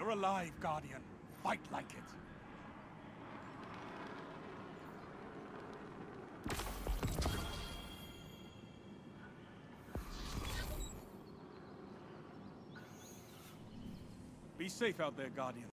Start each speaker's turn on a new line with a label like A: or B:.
A: or alive, Guardian. Fight like it. Be safe out there, Guardian.